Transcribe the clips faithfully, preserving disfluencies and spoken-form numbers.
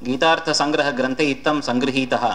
गीतार्थसङ्ग्रहग्रन्थे इत्थं सङ्गृहीतः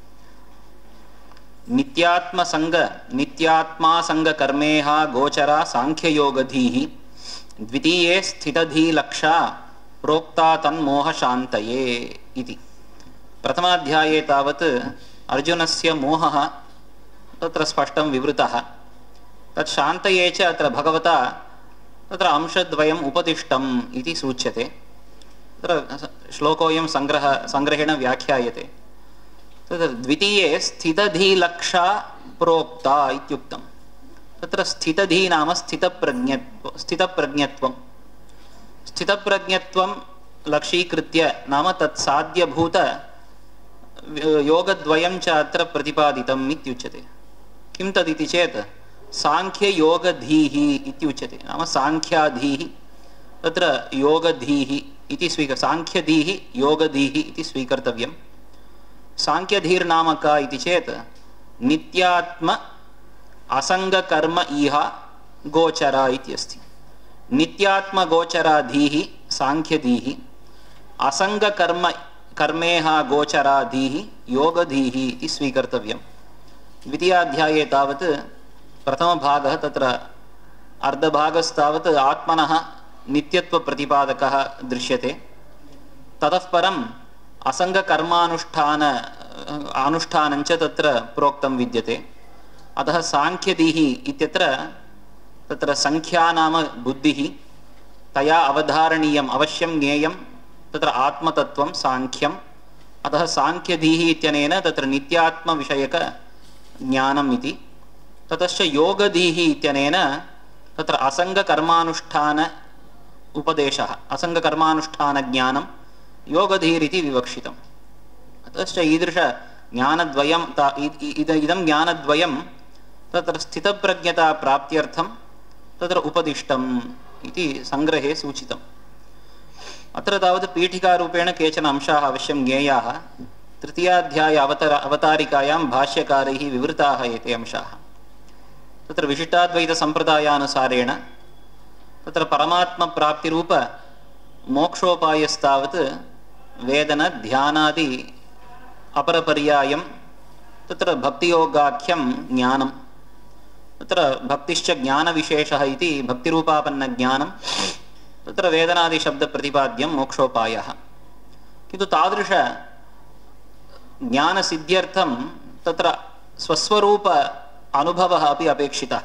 नित्यात्मसङ्ग नित्यात्मासङ्गकर्मेह गोचरा साङ्ख्ययोगधीः द्वितीये स्थितधीलक्षा प्रोक्ता तन्मोहशान्तये इति। प्रथमाध्याये तावत् अर्जुनस्य मोहः तत्र स्पष्टं विवृतः। तत् शान्तये च अत्र भगवता तत्र अंशद्वयम् उपदिष्टम् इति सूच्यते। तत्र श्लोकोऽयं सङ्ग्रह सङ्ग्रहेण व्याख्यायते। तत्र द्वितीये स्थितधीलक्षा प्रोक्ता इत्युक्तं। तत्र स्थितधी नाम स्थितप्रज्ञत्व स्थितप्रज्ञत्वं स्थितप्रज्ञत्वं लक्षीकृत्य नाम तत्साध्यभूत योगद्वयं च अत्र प्रतिपादितम् इत्युच्यते। किं तदिति चेत् साङ्ख्ययोगधीः इत्युच्यते। नाम साङ्ख्याधीः तत्र योगधीः इति स्वीक साङ्ख्यधीः योगधीः इति स्वीकर्तव्यं। साङ्ख्यधीर्नाम का इति चेत् नित्यात्म असङ्गकर्म इह गोचरा इत्यस्ति। नित्यात्मगोचराधीः साङ्ख्यधीः, असङ्गकर्म कर्मेह गोचराधीः योगधीः इति स्वीकर्तव्यं। द्वितीयाध्याये तावत् प्रथमभागः तत्र अर्धभागस्तावत् आत्मनः नित्यत्वप्रतिपादकः दृश्यते। ततः परम् असङ्गकर्मानुष्ठान अनुष्ठानञ्च तत्र प्रोक्तं विद्यते। अतः साङ्ख्यधीः इत्यत्र तत्र संख्या नाम बुद्धिः, तया अवधारणीयम् अवश्यं ज्ञेयं तत्र आत्मतत्त्वं साङ्ख्यम्। अतः साङ्ख्यधीः इत्यनेन तत्र नित्यात्मविषयकज्ञानम् इति। ततश्च योगधीः इत्यनेन तत्र असङ्गकर्मानुष्ठान उपदेशः, असङ्गकर्मानुष्ठानज्ञानं योगधीरिति विवक्षितम्। ततश्च ईदृशज्ञानद्वयं इदं ज्ञानद्वयं तत्र स्थितप्रज्ञता प्राप्त्यर्थं तत्र उपदिष्टम् इति सङ्ग्रहे सूचितम्। अत्र तावत् पीठिकारूपेण केचन अंशाः अवश्यं ज्ञेयाः। तृतीयाध्याय अवतर अवतारिकायां भाष्यकारैः विवृताः एते अंशाः। तत्र विशिष्टाद्वैतसम्प्रदायानुसारेण तत्र परमात्मप्राप्तिरूप मोक्षोपायस्तावत् वेदन ध्यानादि अपरपर्यायं तत्र भक्तियोगाख्यं ज्ञानं। तत्र भक्तिश्च ज्ञानविशेषः इति भक्तिरूपापन्नज्ञानं तत्र वेदनादिशब्दप्रतिपाद्यं मोक्षोपायः। किन्तु तादृश ज्ञानसिद्ध्यर्थं तत्र स्वस्वरूप अनुभवः अपि अपेक्षितः।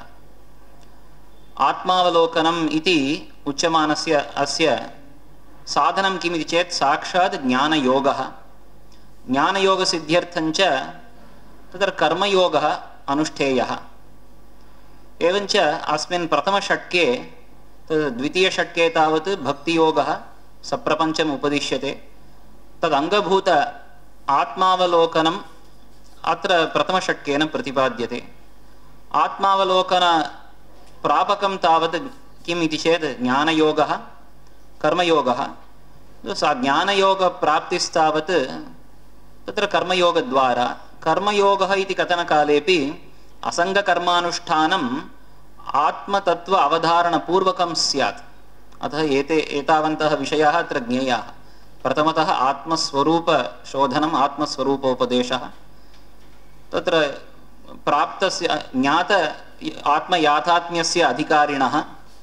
आत्मावलोकनम् इति उच्यमानस्य अस्य साधनं किमिति चेत् साक्षात् ज्ञानयोगः। ज्ञानयोगसिद्ध्यर्थञ्च तत्र कर्मयोगः अनुष्ठेयः। एवञ्च अस्मिन् प्रथमषट्के द्वितीयषट्के तावत् भक्तियोगः सप्रपञ्चम् उपदिश्यते। तदङ्गभूत आत्मावलोकनम् अत्र प्रथमषट्केन प्रतिपाद्यते। आत्मावलोकन प्रापकं तावत् किम् इति चेत् ज्ञानयोगः कर्मयोगः। सा ज्ञानयोगप्राप्तिस्तावत् तत्र कर्मयोगद्वारा। कर्मयोगः इति कथनकालेपि असङ्गकर्मानुष्ठानम् आत्मतत्व अवधारणपूर्वकं स्यात्। अतः एते एतावन्तः विषयाः अत्र ज्ञेयाः। प्रथमतः आत्मस्वरूपशोधनम्, आत्मस्वरूपोपदेशः। तत्र प्राप्तस्य ज्ञात आत्मयाथात्म्यस्य अधिकारिणः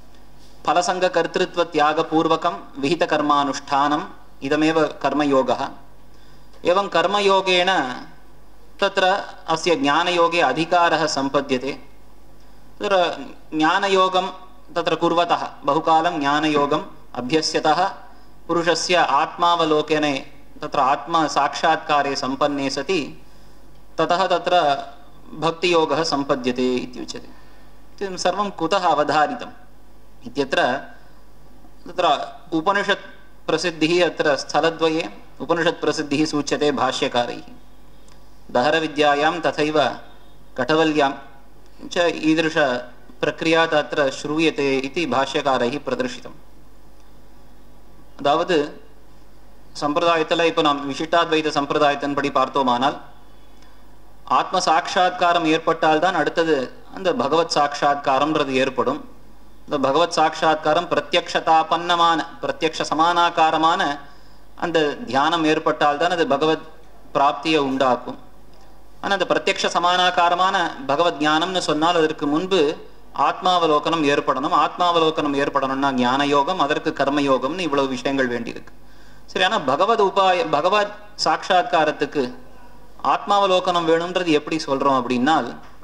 फलसङ्गकर्तृत्वत्यागपूर्वकं विहितकर्मानुष्ठानम् इदमेव कर्मयोगः। एवं कर्मयोगेन तत्र अस्य ज्ञानयोगे अधिकारः सम्पद्यते। तत्र ज्ञानयोगं तत्र कुर्वतः बहुकालं ज्ञानयोगम् अभ्यस्यतः पुरुषस्य आत्मावलोकने तत्र आत्मसाक्षात्कारे सम्पन्ने सति ततः तत्र भक्तियोगः सम्पद्यते इत्युच्यते। सर्वं कुतः अवधारितम् इत्यत्र तत्र उपनिषत् प्रसिद्धिः अत्र स्थलद्वये उपनिषत् प्रसिद्धिः सूच्यते भाष्यकारैः। दहरविद्यायां तथैव कठवल्यां च ईदृश प्रक्रिया तत्र श्रूयते इति भाष्यकारैः प्रदर्शितम्. அதாவது சம்பிரதாயத்தில் இப்போ நாம் விசிஷ்டாத்வைத சம்பிரதாயத்தின்படி பார்த்தோமானால் ஆத்ம சாட்சா்காரம் ஏற்பட்டால்தான் அடுத்தது அந்த பகவத் சாட்சா்காரம்ன்றது ஏற்படும். இந்த பகவத் சாட்சா்காரம் பிரத்யக்ஷதாபன்னமான பிரத்யக்ஷ சமானாகாரமான அந்த தியானம் ஏற்பட்டால்தான் அது பகவத் பிராப்தியை உண்டாக்கும். ஆனால் அந்த பிரத்யக்ஷ சமானாகாரமான பகவத் ஞானம்னு சொன்னால் அதற்கு முன்பு ஆத்மாவலோகனம் ஏற்படணும். ஆத்மாவலோகனம் ஏற்படணும்னா ஞான யோகம், அதற்கு கர்மயோகம்னு இவ்வளவு விஷயங்கள் வேண்டியிருக்கு. சரி, ஆனால் பகவத் உபாய பகவத் சாட்சா்காரத்துக்கு ஆத்மாவலோகனம் வேணும்ன்றது எப்படி சொல்றோம் அப்படின்னால்,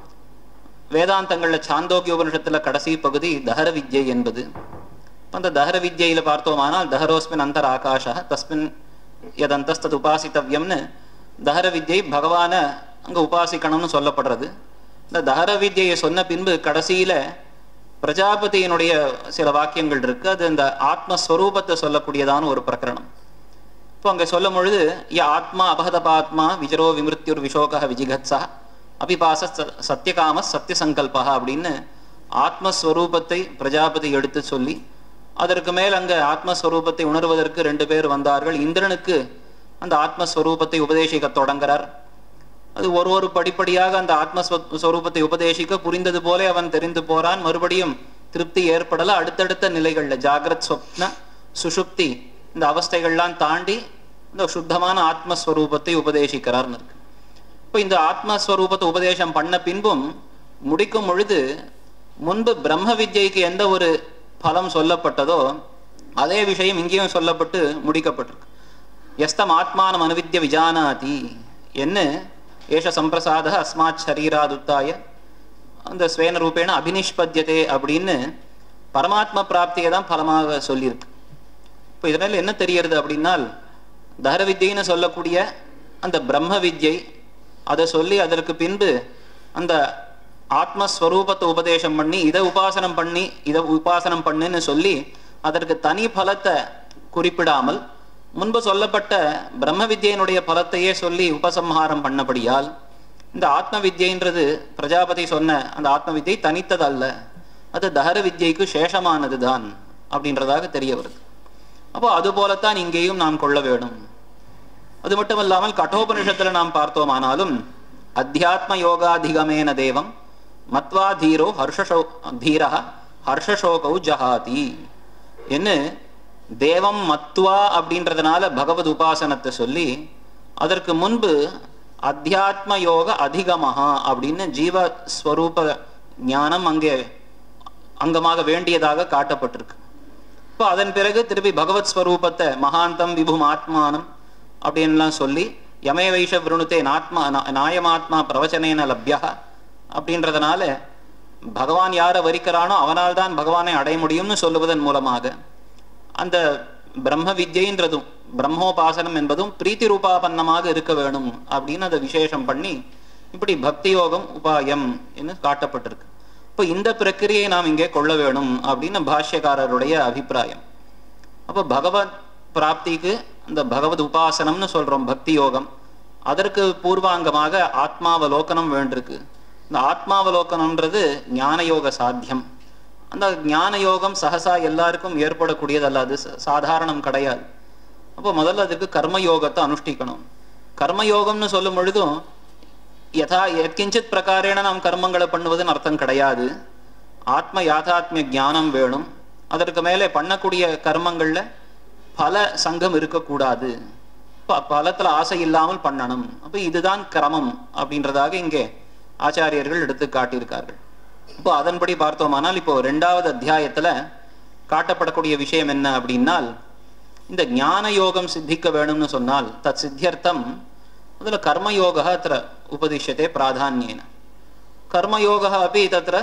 வேதாந்தங்கள்ல சாந்தோக்கிய உபனிஷத்துல கடைசி பகுதி தஹர வித்யை என்பது. அந்த தஹர வித்யில பார்த்தோமானால் தஹரோஸ்மின் அந்தர் ஆகாஷ தஸ்மின் யதந்தஸ்தத் உபாசித்தவ்யம்னு தஹர வித்யை பகவான அங்க உபாசிக்கணும்னு சொல்லப்படுறது. இந்த தஹர வித்யை சொன்ன பின்பு கடைசியில பிரஜாபதியினுடைய சில வாக்கியங்கள் இருக்கு. அது இந்த ஆத்மஸ்வரூபத்தை சொல்லக்கூடியதான ஒரு பிரகரணம். இப்போ அங்க சொல்லும் பொழுது ய ஆத்மா அபகதபாத்மா விஜரோ விமிருத்யுர் விஷோக விஜிகத்ஸா அபிபாச சத்தியகாம சத்தியசங்கல்பா அப்படின்னு ஆத்மஸ்வரூபத்தை பிரஜாபதி எடுத்து சொல்லி, அதற்கு மேல் அங்க ஆத்மஸ்வரூபத்தை உணர்வதற்கு ரெண்டு பேர் வந்தார்கள். இந்திரனுக்கு அந்த ஆத்மஸ்வரூபத்தை உபதேசிக்க தொடங்குறார். அது ஒரு ஒரு படிப்படியாக அந்த ஆத்மஸ்வரூபத்தை உபதேசிக்க புரிந்தது போல அவன் தெரிந்து போறான். மறுபடியும் திருப்தி ஏற்படல. அடுத்தடுத்த நிலைகள்ல ஜாகிரத் சொப்ன சுஷுப்தி இந்த அவஸ்தைகள்லாம் தாண்டி இந்த சுத்தமான ஆத்மஸ்வரூபத்தை உபதேசிக்கிறார்னு இருக்கு. இப்போ இந்த ஆத்மஸ்வரூபத்தை உபதேசம் பண்ண பின்பும் முடிக்கும் பொழுது முன்பு பிரம்ம வித்யைக்கு எந்த ஒரு பலம் சொல்லப்பட்டதோ அதே விஷயம் இங்கேயும் சொல்லப்பட்டு முடிக்கப்பட்டிருக்கு. எஸ்தம் ஆத்மானம் அனுவித்ய விஜானாதி என்ன ஏஷ சம்பிரசாத அஸ்மாத் சரீராதுத்தாய அந்த ஸ்வேன ரூபேண அபினிஷ்பத்தியதே அப்படின்னு பரமாத்ம பிராப்தியை தான் பலமாக சொல்லியிருக்கு. இப்போ இதனால என்ன தெரியறது அப்படின்னால், தஹர வித்யின்னு சொல்லக்கூடிய அந்த பிரம்ம வித்யை அதை சொல்லி அதற்கு பின்பு அந்த ஆத்மஸ்வரூபத்தை உபதேசம் பண்ணி இதை உபாசனம் பண்ணி இதை உபாசனம் பண்ணுன்னு சொல்லி அதற்கு தனி பலத்தை குறிப்பிடாமல் முன்பு சொல்லப்பட்ட பிரம்ம வித்யினுடைய பலத்தையே சொல்லி உபசம்ஹாரம் பண்ணபடியால் இந்த ஆத்ம வித்யன்றது பிரஜாபதி சொன்ன அந்த ஆத்ம வித்யை தனித்தது அல்ல, அது தஹர வித்யைக்கு சேஷமானது தான் அப்படின்றதாக தெரிய வருது. அப்போ அது போலத்தான் இங்கேயும் நாம் கொள்ள வேணும். அது மட்டும் இல்லாமல் கட்டோபனிஷத்துல நாம் பார்த்தோமானாலும் அத்தியாத்ம யோகாதிகமேன தேவம் மத்வா தீரோ ஹர்ஷோ தீரா ஹர்ஷசோகௌ ஜஹாதி என்ன தேவம் மத்வா அப்படின்றதுனால பகவத் உபாசனத்தை சொல்லி அதற்கு முன்பு அத்தியாத்ம யோக அதிகமஹா அப்படின்னு ஜீவஸ்வரூப ஞானம் அங்கே அங்கமாக வேண்டியதாக காட்டப்பட்டிருக்கு. இப்போ அதன் பிறகு திருப்பி பகவத் ஸ்வரூபத்தை மகாந்தம் விபும் ஆத்மானம் அப்படின்லாம் சொல்லி யமே வைஷ விருணுத்தே நாத்மா நாயமாத்மா பிரவச்சனேன லப்யா அப்படின்றதுனால பகவான் யாரை வரிக்கிறானோ அவனால் தான் பகவானை அடைய முடியும்னு சொல்லுவதன் மூலமாக அந்த பிரம்ம வித்யன்றதும் பிரம்மோபாசனம் என்பதும் பிரீத்தி ரூபாபன்னமாக இருக்க வேணும் அப்படின்னு அதை விசேஷம் பண்ணி இப்படி பக்தி யோகம் உபாயம் என்று காட்டப்பட்டிருக்கு. இப்போ இந்த பிரக்கிரியை நாம் இங்கே கொள்ள வேணும் அப்படின்னு பாஷ்யக்காரருடைய அபிப்பிராயம். அப்போ பகவத் பிராப்திக்கு அந்த பகவத் உபாசனம்னு சொல்றோம் பக்தி யோகம், அதற்கு பூர்வாங்கமாக ஆத்மாவலோகனம் வேண்டிருக்கு. இந்த ஆத்மாவலோகனம்ன்றது ஞான யோக சாத்தியம். அந்த ஞான யோகம் சகசா எல்லாருக்கும் ஏற்படக்கூடியது அல்ல, அது சாதாரணம் கிடையாது. அப்போ முதல்ல அதுக்கு கர்மயோகத்தை அனுஷ்டிக்கணும். கர்மயோகம்னு சொல்லும் பொழுதும் யதா எத்கிஞ்சித் பிரகாரேன நாம் கர்மங்களை பண்ணுவதுன்னு அர்த்தம் கிடையாது. ஆத்ம யாதாத்மிய ஞானம் வேணும். அதற்கு மேலே பண்ணக்கூடிய கர்மங்கள்ல பல சங்கம் இருக்கக்கூடாது, பலத்துல ஆசை இல்லாமல் பண்ணணும். அப்போ இதுதான் கிரமம் அப்படின்றதாக இங்கே ஆச்சாரியர்கள் எடுத்து காட்டியிருக்கார்கள். இப்போ அதன்படி பார்த்தோமானால் இப்போ ரெண்டாவது அத்தியாயத்துல காட்டப்படக்கூடிய விஷயம் என்ன அப்படின்னால், இந்த ஞான யோகம் சித்திக்க வேணும்னு சொன்னால் தத் சித்தியர்த்தம் அதுல கர்மயோக அത്ര உபதிஷ்யதே பிராதான்யேன. கர்மயோக அப்படி தत्र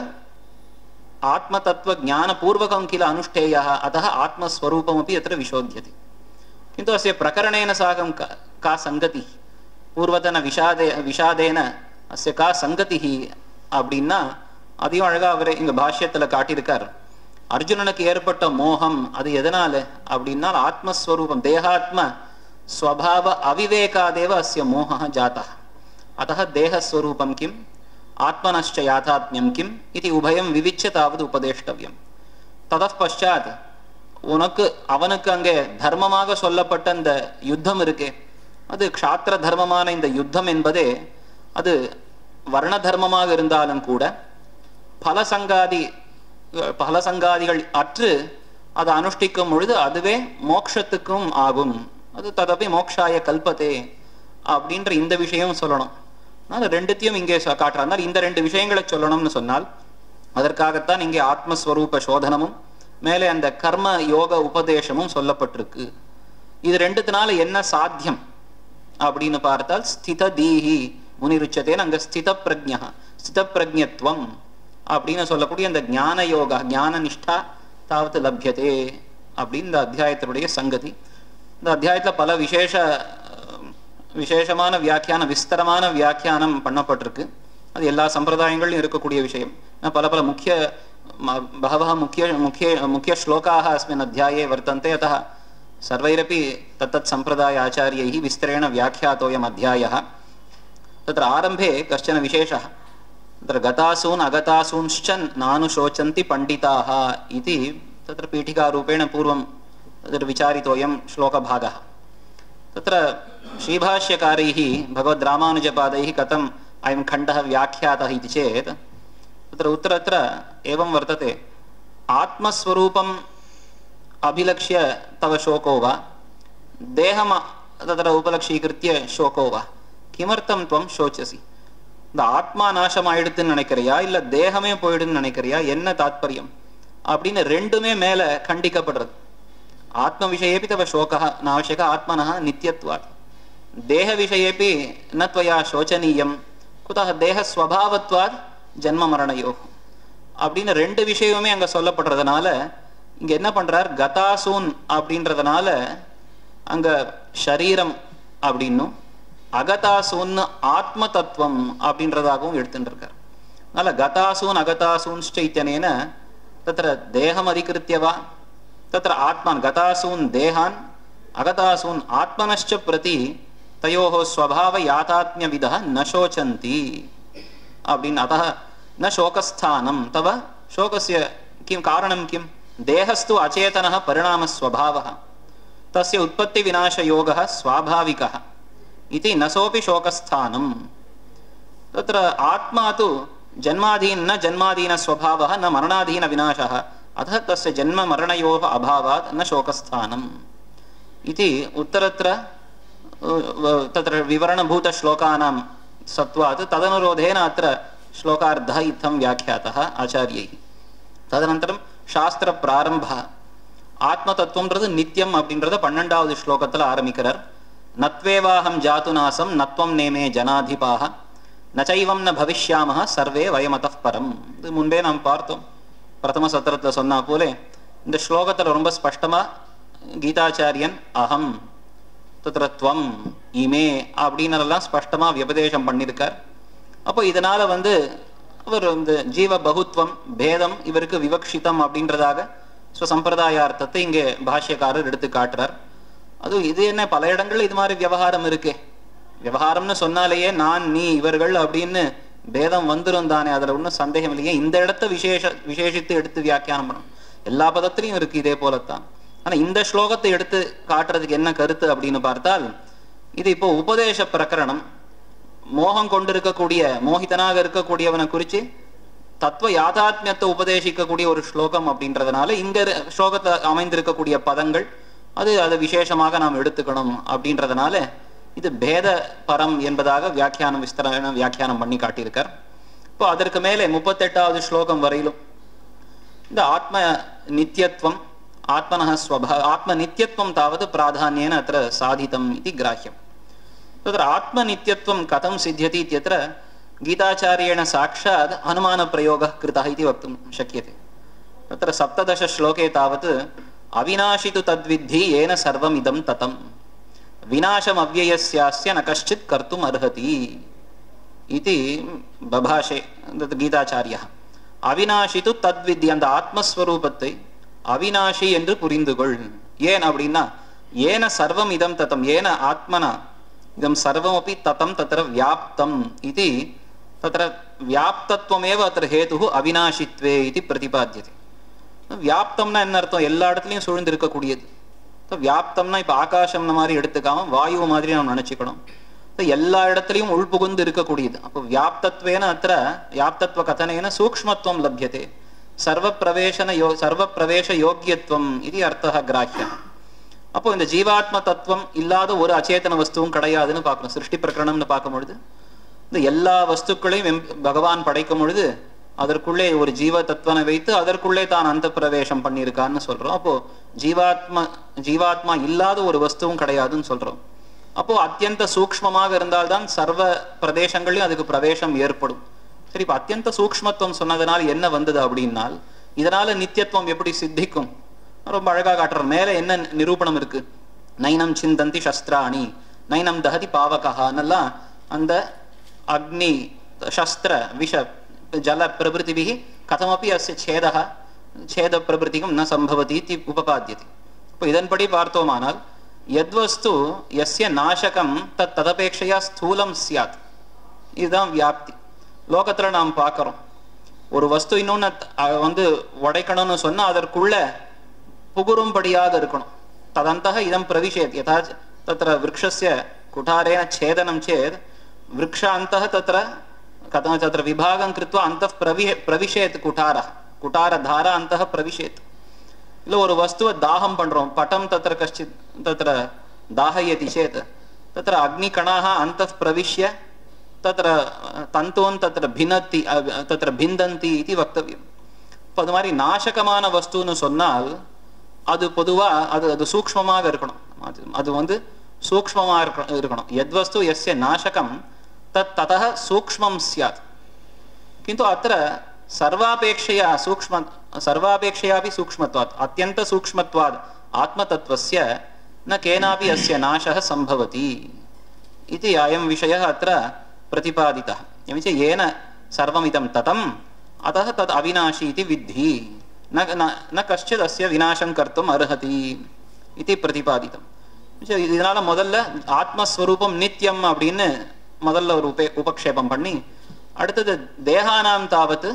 ஆத்மதத்துவ ஞானபூர்வகம் கில அனுஷ்டேயः अतः ஆத்மஸ்வரூபமपि अत्र विशोध्यते. किन्तु अस्य प्रकरणेन साकं का संगति पूर्वतन விஷாதே விஷாதேன अस्य का संगतिः அப்படின்னா அதையும் அழகா அவரை இங்க பாஷ்யத்துல காட்டியிருக்கார். அர்ஜுனனுக்கு ஏற்பட்ட மோகம் அது எதனால அப்படின்னா ஆத்மஸ்வரூபம் தேகாத்ம ஸ்வபாவ அவிவேகாதேவ அஸ்ய மோகः ஜாதः. अतः தேகஸ்வரூபம் கிம் ஆத்மனश्च யாதாத்மியம் கிம் இது உபயம் விவிச்ய தாவது உபதேஷ்டவ்யம். ததப் பஷாத் உனக்கு அவனுக்கு அங்கே தர்மமாக சொல்லப்பட்ட அந்த யுத்தம் இருக்கே, அது க்ஷாத்திர தர்மமான இந்த யுத்தம் என்பதே அது வர்ண தர்மமாக இருந்தாலும் கூட பலசங்காதி பலசங்காதிகள் அற்று அதை அனுஷ்டிக்கும் பொழுது அதுவே மோட்சத்துக்கும் ஆகும் அது ததப்பி மோக்ஷாய கல்பத்தே அப்படின்ற இந்த விஷயம் சொல்லணும். அதனால ரெண்டுத்தையும் இங்கே காட்டுறாங்க. இந்த ரெண்டு விஷயங்களை சொல்லணும்னு சொன்னால் அதற்காகத்தான் இங்கே ஆத்மஸ்வரூப சோதனமும் மேலே அந்த கர்ம யோக உபதேசமும் சொல்லப்பட்டிருக்கு. இது ரெண்டுத்தினால என்ன சாத்தியம் அப்படின்னு பார்த்தால் ஸ்தித தீஹி முனிருச்சதேன்னு அங்க ஸ்தித பிரஜ்ஞா ஸ்தித பிரஜ்ஞத்துவம் அப்படின்னு சொல்லக்கூடிய அந்த ஞான யோகா ஞான நிஷ்டா தாவது லப்யதே அப்படின்னு இந்த அத்தியாயத்தினுடைய சங்கதி. இந்த அத்தியாயத்துல பல விசேஷ விசேஷமான வியாக்கியானம் விஸ்தரமான வியாக்கியானம் பண்ணப்பட்டிருக்கு. அது எல்லா சம்பிரதாயங்களிலும் இருக்கக்கூடிய விஷயம். பல பல முக்கிய பகவः முக்கிய முக்கிய முக்கிய श्लोकाः अस्मिन् अध्याये वर्तन्ते. अतः सर्वैरपि तत्तत् सम्प्रदाय आचार्यैः विस्तरेण व्याख्यातोऽयम् अध्यायः. तत्र आरम्भे कश्चन विशेषः तत्र गतासून् अगतासूंश्च नानुशोचन्ति पण्डिताः इति तत्र पीठिकारूपेण पूर्वं तत्र विचारितोऽयं श्लोकभागः. तत्र श्रीभाष्यकारैः भगवद्रामानुजपादैः कथम् अयं खण्डः व्याख्यातः इति चेत् तत्र उत्तरत्र एवं वर्तते. आत्मस्वरूपम् अभिलक्ष्य तव शोको वा देहम तत्र उपलक्षीकृत्य शोको वा किमर्थं त्वं शोचसि? இந்த ஆத்மா நாசம் ஆயிடுதுன்னு நினைக்கிறியா இல்ல தேகமே போயிடுன்னு நினைக்கிறியா, என்ன தாத்பரியம் அப்படின்னு ரெண்டுமே மேல கண்டிக்கப்படுறது. ஆத்ம விஷயேபி தவ சோகः நாவசியக ஆத்மனः நித்யத்வாத் தேக விஷயேபி ந த்வயா சோச்சனீயம் குதः தேக ஸ்வபாவத்வாத் ஜன்ம மரணயோ அப்படின்னு ரெண்டு விஷயமுமே அங்க சொல்லப்படுறதுனால இங்க என்ன பண்றார், கதாசூன் அப்படின்றதுனால அங்க ஷரீரம் அப்படின்னும் அகதாசூன் ஆத்ம தத்துவம் அப்படின்றதாகவும் எடுத்துட்டு இருக்கார். அதனால கதாசூன் அகதாசூன் இत्यनेन तत्र देहम अधिकृत्य वा तत्र आत्मान गतासून् देहान् अगतासून् आत्मनश्च प्रति तयोः स्वभाव यातात्म्यविदः न शोचन्ति அப்படின். अतः न शोकस्थानं तव शोकस्य किं कारणं किं देहस्तु अचेतनः परिणामस्वभावः तस्य उत्पत्तिविनाशयोगः स्वाभाविकः इति न सोऽपि शोकस्थानं. तत्र आत्मा तु जन्माधीन न जन्माधीन स्वभावः न मरणाधीन विनाशः अतः तस्य जन्म मरणयोः अभावात् न शोकस्थानम् इति उत्तरत्र तत्र विवरणभूत श्लोकानां सत्वात् तदनुरोधेन अत्र श्लोकार्धः इत्थं व्याख्यातः आचार्यैः. तदनन्तरं शास्त्र प्रारम्भः आत्मतत्वம்ன்றது நித்தியம் அப்படின்றத பன்னெண்டாவது ஸ்லோகத்துல ஆரம்பிக்கிறார். நத்வேவாஹம் ஜாதுநாசம் நத்வம் நேமே ஜனாதிபாஹ நச்சைவம் ந பவிஷ்யாமஹ சர்வே வயமதः பரம். இது முன்பே நாம் பார்த்தோம். பிரதம சத்திரத்தில் சொன்னா போலே இந்த ஸ்லோகத்தில் ரொம்ப ஸ்பஷ்டமா கீதாச்சாரியன் அகம் தத்ரத்வம் இமே அப்படின்னெல்லாம் ஸ்பஷ்டமா வியபதேசம் பண்ணியிருக்கார். அப்போ இதனால வந்து அவர் இந்த ஜீவ பகுத்வம் பேதம் இவருக்கு விவக்ஷிதம் அப்படின்றதாக ஸ்வசம்பிரதாயார்த்தத்தை இங்கே பாஷ்யக்காரர் எடுத்து காட்டுறார். அது இது என்ன பல இடங்கள்ல இது மாதிரி விவகாரம் இருக்கே. விவகாரம்னு சொன்னாலேயே நான் நீ இவர்கள் அப்படின்னு பேதம் வந்துரும் தானே, அதுல ஒன்றும் சந்தேகம் இல்லையே. இந்த இடத்த விசேஷ விசேஷித்து எடுத்து வியாக்கியானம் பண்ணணும். எல்லா பதத்திலையும் இருக்கு இதே போலத்தான். ஆனா இந்த ஸ்லோகத்தை எடுத்து காட்டுறதுக்கு என்ன கருத்து அப்படின்னு பார்த்தால், இது இப்போ உபதேச பிரகரணம். மோகம் கொண்டு இருக்கக்கூடிய மோகிதனாக இருக்கக்கூடியவனை குறிச்சு தத்துவ யாதாத்மியத்தை உபதேசிக்கக்கூடிய ஒரு ஸ்லோகம் அப்படின்றதுனால இங்க ஸ்லோகத்தை அமைந்திருக்கக்கூடிய பதங்கள் அது அதை விசேஷமாக நாம் எடுத்துக்கணும் அப்படின்றதுனால இது பேத பரம் என்பதாக வியாக்கியானம் விஸ்தரண வியாக்கியானம் பண்ணி காட்டியிருக்கார். இப்போ அதற்கு மேலே முப்பத்தெட்டாவது ஸ்லோகம் வரையிலும் இந்த ஆத்ம நித்தியத்துவம் ஆத்மனः ஸ்வபா ஆத்ம நித்தியத்துவம் தாவது பிராதான்யேன அത്ര சாதிதம் இது கிராஹ்யம். तत्र आत्मनित्यत्वं कथं सिद्ध्यति इत्यत्र गीताचार्येण साक्षात् अनुमानप्रयोगः कृतः इति वक्तुं शक्यते. तत्र सप्तदश श्लोके तावत् अविनाशि तु तद्विद्धि येन सर्वमिदं ततं विनाशमव्ययस्यास्य न कश्चित् कर्तुम् अर्हति इति बभाषे गीताचार्यः. अविनाशि तु तद्विद्धि அந்த ஆத்மஸ்வரூபத்தை அவிநாசி என்று புரிந்து கொள். ஏன் அப்படின்னா ஏன சர்வம் இதம் தத்தம் ஏன ஆத்மனா இதம் சர்வமபி தத்தம் தத்திர வியாப்தம் இது தத்திர வியாப்தத்வமேவ அத்திர ஹேதுஹு அவிநாசித்வே இது பிரதிபாத்தியதே. வியாப்தம்னா என்ன அர்த்தம்? எல்லா இடத்துலையும் சூழ்ந்து இருக்கக்கூடியது. வியாப்தம்னா இப்போ ஆகாசம் மாதிரி எடுத்துக்காம வாயு மாதிரி நாம் நினைச்சுக்கணும். எல்லா இடத்துலையும் உள்புகுந்து இருக்கக்கூடியது. அப்போ வியாப்தத்வேன அத்திர வியாப்தத்வ கதனேன சூக்ஷ்மத்துவம் லப்யதே சர்வ பிரவேசன யோ சர்வ பிரவேச யோக்கியத்துவம் இது அர்த்தः கிராஹ்யः. அப்போ இந்த ஜீவாத்ம தத்துவம் இல்லாத ஒரு அச்சேதன வஸ்துவும் கிடையாதுன்னு பார்க்கணும். சிருஷ்டி பிரகரணம்னு பார்க்கும் பொழுது இந்த எல்லா வஸ்துக்களையும் பகவான் படைக்கும் பொழுது அதற்குள்ளே ஒரு ஜீவ தத்துவனை வைத்து அதற்குள்ளே தான் அந்த பிரவேசம் பண்ணியிருக்கான்னு சொல்றோம். அப்போ ஜீவாத்மா ஜீவாத்மா இல்லாத ஒரு வஸ்துவும் கிடையாதுன்னு சொல்றோம். அப்போ அத்தியந்த சூக்ஷ்மமாக இருந்தால்தான் சர்வ பிரதேசங்களையும் அதுக்கு பிரவேசம் ஏற்படும். சரி, இப்ப அத்தியந்த சூக்ஷ்மத்துவம் சொன்னதுனால என்ன வந்தது அப்படின்னால், இதனால நித்தியத்துவம் எப்படி சித்திக்கும்? ரொம்ப அழகாக காட்டுற. மேல என்ன நிரூபணம் இருக்கு? நைனம் சிந்தந்தி சஸ்திராணி நைனம் தஹதி பாவகஹான்னெல்லாம் அந்த அக்னி சஸ்திர விஷ ஜல பிரபிருதிபிஹ கதமப்பி அஸ்ய சேதஹ சேத பிரபிருதிகம் ந சம்பவதி இதி உபபாத்யதி. இப்போ இதன்படி பார்த்தோமானால் யத்வஸ்து யஸ்ய நாசகம் தத் ததபேட்சையா ஸ்தூலம் சியாத். இதுதான் வியாப்தி. லோகத்துல நாம் பார்க்கிறோம், ஒரு வஸ்து இன்னொன்னு வந்து உடைக்கணும்னு சொன்னா அதற்குள்ள புகுரும்படியாக இருக்கணும். ததந்தக இதம் பிரவிஷேத் யதா தத்ர விருக்ஷஸ்ய குடாரேன சேதனம் சேத் விருக்ஷாந்தः தத்ர கதம் தத்ர விபாகம் கிருத்வா அந்தः பிரவி பிரவிஷேத் குடாரः குடாரதாரா அந்தः பிரவிஷேத். இல்ல ஒரு வஸ்துவை தாகம் பண்றோம், பட்டம் தத்ர கஷ்டித் தத்ர தாஹயதி சேத் தத்ர அக்னிகணாः அந்தः பிரவிஷ்ய தத்ர தந்தோன் தத்ர பினத்தி தத்ர பிந்தந்தி இது வக்தவியம். இப்போ அது மாதிரி நாசகமான வஸ்துன்னு சொன்னால் அது பொதுவா அது அது சூக்ஷ்மமாக இருக்கணும். அது அது வந்து சூக்ஷ்மமாக இருக்க இருக்கணும். யத்வஸ்து யஸ்ய நாசகம் தத் ததः சூக்ஷ்மம் ஸ்யாத். கிந்து அத்திர சர்வாபேக்ஷயா சூக்ஷ்ம சர்வாபேக்ஷயாபி சூக்ஷ்மத்வாத் அத்யந்த சூக்ஷ்மத்வாத் ஆத்மதத்வஸ்ய ந கேனாபி அஸ்ய நாசः சம்பவதி इति अयं विषयः अत्र प्रतिपादितः. एवञ्च येन सर्वमिदं ततम् अतः तद् अविनाशी इति विद्धि न न कश्चित् अस्य विनाशं कर्तुम् अर्हति इति प्रतिपादितम्. இதனால முதல்ல ஆத்மஸ்வரூபம் நித்தியம் அப்படின்னு முதல்ல ஒரு உபே உபக்ஷேபம் பண்ணி அடுத்தது தேகானாம் தாவத்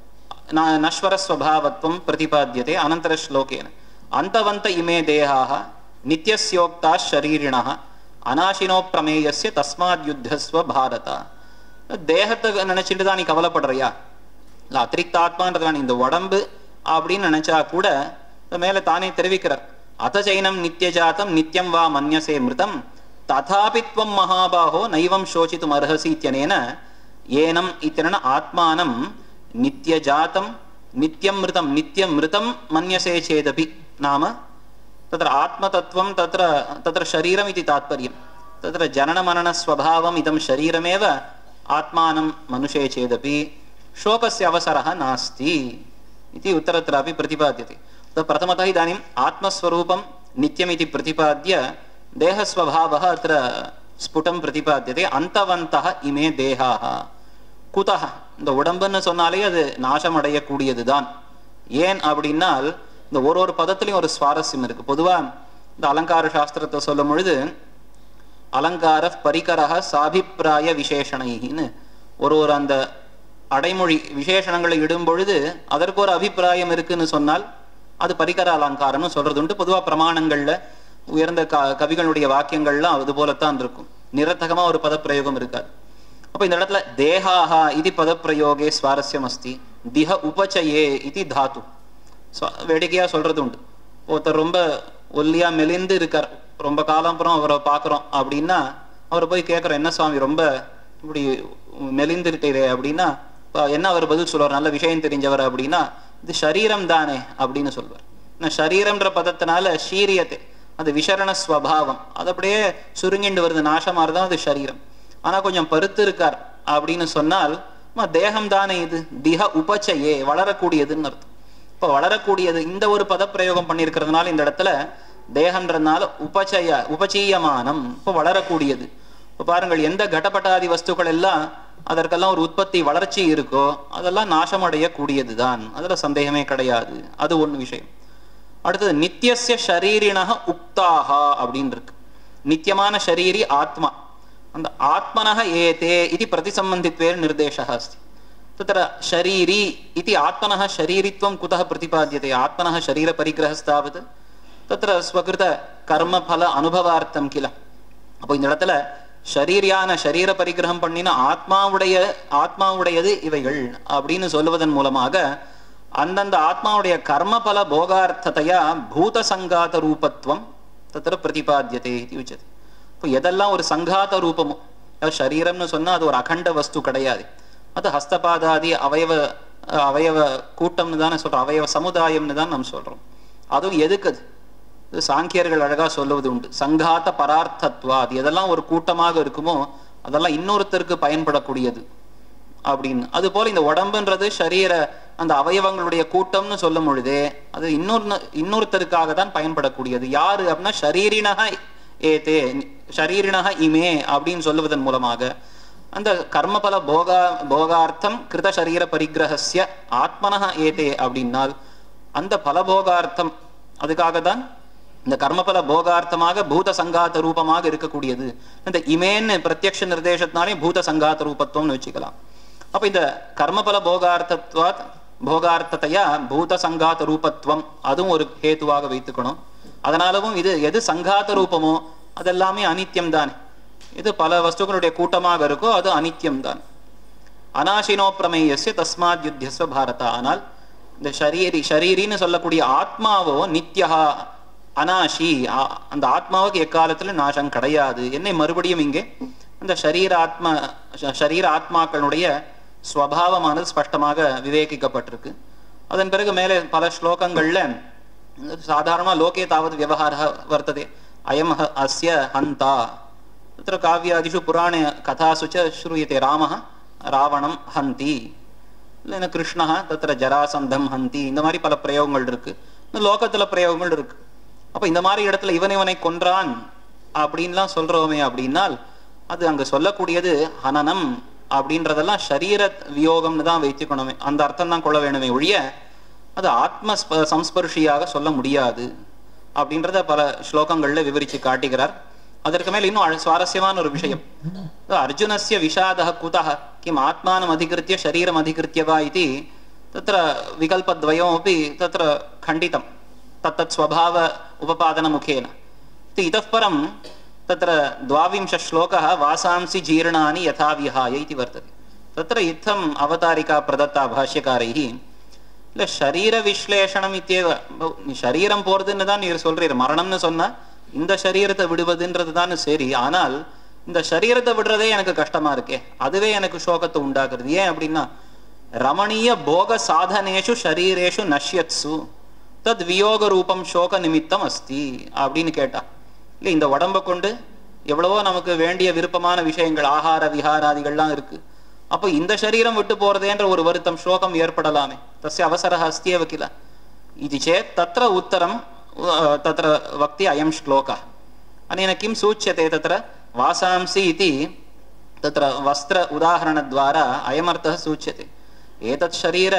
நஸ்வரஸ்வபாவத்வம் பிரதிபாத்தியதே அனந்தர ஸ்லோகேன. அந்தவந்த இமே தேகாः நித்யஸ்யோக்தாः ஷரீரிணः அனாசினோ பிரமேயஸ்ய தஸ்மாத் யுத்தஸ்வ பாரத. தேகத்தை நினைச்சிட்டு தான் நீ கவலைப்படுறியா? இல்லை அத்திரிக்த ஆத்மான்றதான் இந்த உடம்பு அப்படின்னு நினைச்சா கூட மேல தானே தெரிவிக்கிறார். அத்தச்சைனம் நித்தியஜாத்தம் நித்தியம் வா மன்யசே மிருதம் ததாபித்வம் மகாபாகோ நைவம் சோசித்தும் அர்ஹசி இத்தியனேன ஏனம் இத்தியன ஆத்மானம் நித்தியஜாத்தம் நித்தியம் மிருதம் நித்தியம் மிருதம் மன்யசே சேதபி நாம तत्र आत्मतत्वं तत्र तत्र शरीरम् इति तात्पर्यं. तत्र जननमरणस्वभावम् इदं शरीरमेव आत्मानं मनुष्ये चेदपि शोकस्य अवसरः नास्ति इति उत्तरत्रापि प्रतिपाद्यते. प्रथमतः इदानीम् आत्मस्वरूपं नित्यमिति प्रतिपाद्य देहस्वभावः अत्र स्फुटं प्रतिपाद्यते. अन्तवन्तः इमे देहाः कुतः? இந்த உடம்புன்னு சொன்னாலே அது நாசம் அடையக்கூடியதுதான். ஏன் அப்படின்னால் இந்த ஒரு ஒரு பதத்திலையும் ஒரு சுவாரஸ்யம் இருக்கு. பொதுவா இந்த அலங்கார சாஸ்திரத்தை சொல்லும் பொழுது அலங்கார பரிகரக சாபிப்பிராய விசேஷணைன்னு ஒரு ஒரு அந்த அடைமொழி விசேஷணங்களை இடும் பொழுது அதற்கு ஒரு அபிப்பிராயம் இருக்குன்னு சொன்னால் அது பரிகர அலங்காரம்னு சொல்றது உண்டு. பொதுவா பிரமாணங்கள்ல உயர்ந்த க கவிகளுடைய வாக்கியங்கள்லாம் அது போலத்தான் இருக்கும். நிரர்த்தகமா ஒரு பதப்பிரயோகம் இருக்காது. அப்ப இந்த இடத்துல தேகாஹா இது பதப்பிரயோகே சுவாரஸ்யம் அஸ்தி. திஹ உபச்சயே இது தாத்து வேடிக்கையா சொல்றது உண்டு. ஒருத்தர் ரொம்ப ஒல்லியா மெலிந்து இருக்கார், ரொம்ப காலம் அப்புறம் அவரை பாக்குறோம் அப்படின்னா அவரை போய் கேட்கிறோம், என்ன சுவாமி ரொம்ப இப்படி மெலிந்துட்டே அப்படின்னா என்ன அவர் பதில் சொல்வார்? நல்ல விஷயம் தெரிஞ்சவர் அப்படின்னா இது சரீரம் தானே அப்படின்னு சொல்வார். சரீரம்ன்ற பதத்தினால ஷீரியத்தை அது விசரண ஸ்வபாவம், அது அப்படியே சுருங்கிண்டு வருது, நாசமாறுதான் அது சரீரம். ஆனா கொஞ்சம் பருத்து இருக்கார் அப்படின்னு சொன்னால் தேகம் தானே இது. திஹ உபச்சயே வளரக்கூடியதுன்னு அர்த்தம். இப்போ வளரக்கூடியது இந்த ஒரு பதப்பிரயோகம் பண்ணியிருக்கிறதுனால இந்த இடத்துல தேகன்றதுனால உபச்சய உபச்சீயமானம் இப்போ வளரக்கூடியது. இப்போ பாருங்கள், எந்த கடப்பட்டாதி வஸ்துக்கள் எல்லாம் அதற்கெல்லாம் ஒரு உற்பத்தி வளர்ச்சி இருக்கோ அதெல்லாம் நாசமடையக்கூடியது தான், அதுல சந்தேகமே கிடையாது. அது ஒன்று விஷயம். அடுத்தது நித்தியஸ்ய ஷரீரிணக உக்தாஹா அப்படின்னு இருக்கு. நித்தியமான ஷரீரி ஆத்மா. அந்த ஆத்மனக ஏதே இது பிரதிசம்பந்தித்வே நிர்தேசः अस्ति. तत्र शरीरी इति आत्मनः शरीरित्वं कुतः प्रतिपाद्यते? आत्मनः शरीरपरिग्रहस्तावत् तत्र स्वकृत कर्मफल अनुभवार्थं किल. அப்போ இந்த இடத்துல ஷரீரியான ஷரீர பரிகிரகம் பண்ணின ஆத்மாவுடைய ஆத்மாவுடையது இவைகள் அப்படின்னு சொல்லுவதன் மூலமாக அந்தந்த ஆத்மாவுடைய கர்மபல போகார்த்தத்தையா பூத சங்காத ரூபத்துவம் தத்திர பிரதிபாத்தியதே இது உச்சதே. இப்போ எதெல்லாம் ஒரு சங்காத ரூபமோ, சரீரம்னு சொன்னா அது ஒரு அகண்ட வஸ்து கிடையாது, அது ஹஸ்தபாதாதி அவயவ அவயவ கூட்டம்னு தானே சொல்றோம், அவயவ சமுதாயம்னு தான் நம்ம சொல்றோம். அதுவும் எதுக்கு அது சாங்கியர்கள் அழகா சொல்லுவது உண்டு, சங்காத பரார்த்தத்வா. அது எதெல்லாம் ஒரு கூட்டமாக இருக்குமோ அதெல்லாம் இன்னொருத்தருக்கு பயன்படக்கூடியது அப்படின்னு. அது போல இந்த உடம்புன்றது சரீர அந்த அவயவங்களுடைய கூட்டம்னு சொல்லும் பொழுதே அது இன்னொரு இன்னொருத்தருக்காக தான் பயன்படக்கூடியது. யாரு அப்படின்னா ஷரீரினக ஏதே ஷரீரினக இமே அப்படின்னு சொல்லுவதன் மூலமாக அந்த கர்மபல போகா போகார்த்தம் கிருத சரீர பரிகிரகஸ்ய ஆத்மனஹ ஏதே அப்படின்னால் அந்த பலபோகார்த்தம் அதுக்காக தான் இந்த கர்மபல போகார்த்தமாக பூத சங்காத ரூபமாக இருக்கக்கூடியது. இந்த இமேன்னு பிரத்யக்ஷ நிர்தேசத்தினாலே பூத சங்காத ரூபத்துவம்னு வச்சுக்கலாம். அப்ப இந்த கர்மபல போகார்த்தத்வாத் போகார்த்தத்தையா பூத சங்காத ரூபத்துவம் அதுவும் ஒரு ஹேத்துவாக வைத்துக்கணும். அதனாலவும் இது எது சங்காத ரூபமோ அதெல்லாமே அனித்தியம் தானே. இது பல வஸ்துக்களுடைய கூட்டமாக இருக்கோ அது அனித்தியம் தான். அநாசினோ பிரமேயஸ்ய தஸ்மாத் யுத்தியஸ்வ பாரதா. ஆனால் இந்த ஷரீரி ஷரீரின்னு சொல்லக்கூடிய ஆத்மாவோ நித்யா அநாசி, அந்த ஆத்மாவுக்கு எக்காலத்துல நாசம் கிடையாது. என்னை மறுபடியும் இங்கே அந்த ஷரீர ஆத்மா ஷரீர ஆத்மாக்களுடைய ஸ்வபாவமானது ஸ்பஷ்டமாக விவேகிக்கப்பட்டிருக்கு. அதன் பிறகு மேலே பல ஸ்லோகங்கள்ல சாதாரணமா லோகே தாவது விவகார வர்த்ததே அயம் அஸ்ய ஹந்தா தத்ர காவியாதிஷு புராண கதாசு ச ஸ்ரூயதே ராமஹ ராவணம் ஹந்தி இல்லைன்னா கிருஷ்ணஹ தத்ர ஜராசந்தம் ஹந்தி. இந்த மாதிரி பல பிரயோகங்கள் இருக்கு, இந்த லோகத்துல பிரயோகங்கள் இருக்கு. அப்ப இந்த மாதிரி இடத்துல இவன் இவனை கொன்றான் அப்படின்லாம் சொல்றோமே அப்படின்னால் அது அங்க சொல்லக்கூடியது ஹனனம் அப்படின்றதெல்லாம் ஷரீர வியோகம்னு தான் வைத்துக்கணுமே, அந்த அர்த்தம் தான் கொள்ள வேணுமே ஒழிய அது ஆத்ம சம்ஸ்பர்ஷியாக சொல்ல முடியாது அப்படின்றத பல ஸ்லோகங்கள்ல விவரிச்சு காட்டுகிறார். அதற்கு மேல இன்னும் சுவாரஸ்யமான ஒரு விஷயம், அர்ஜுனஸ்ய விஷாதः குதः கிம் ஆத்மானம் அதிகிருத்திய ஷரீரம் அதிகிருத்திய வா இதி தத்ர விகல்பத்வயமபி தத்ர खण्डितं தத்தத் ஸ்வபாவ உபபாதன முகேன. இதः परं तत्र द्वाविंश श्लोकः वासांसि जीर्णानि यथा विहाय इति वर्तते. तत्र इत्थम् अवतारिका प्रदत्ता भाष्यकारैः இல்ல ஷரீர விஸ்லேஷணம் இத்தேவ. சரீரம் போறதுன்னு தான் நீர் சொல்றீர், மரணம்னு சொன்னா இந்த சரீரத்தை விடுவதுன்றது தான் சரி. ஆனால் இந்த சரீரத்தை விடுறதே எனக்கு கஷ்டமா இருக்கே, அதுவே எனக்கு சோகத்தை உண்டாக்குறது. ஏன் அப்படின்னா ரமணீய போக சாதனேஷு ஷரீரேஷு நஷ்யத்சு தத் வியோக ரூபம் சோக நிமித்தம் அஸ்தி அப்படின்னு கேட்டா. இல்லை இந்த உடம்பை கொண்டு எவ்வளவோ நமக்கு வேண்டிய விருப்பமான விஷயங்கள் ஆகார விஹாராதிகள்லாம் இருக்கு. அப்போ இந்த சரீரம் விட்டு போறதேன்ற ஒரு வருத்தம் சோகம் ஏற்படலாமே. தஸ்ய அவசர அஸ்தியேவ கில இது சேத் தத்ர உத்தரம் தத்ர வக்தி அயம் ஸ்லோகா அனேன கிம் சூச்யதே தத்ர வாசாம்சி இதி தத்ர வஸ்திர உதாஹரணத்வாரா அயமர்த்தः சூச்யதே. ஏதத் ஷரீர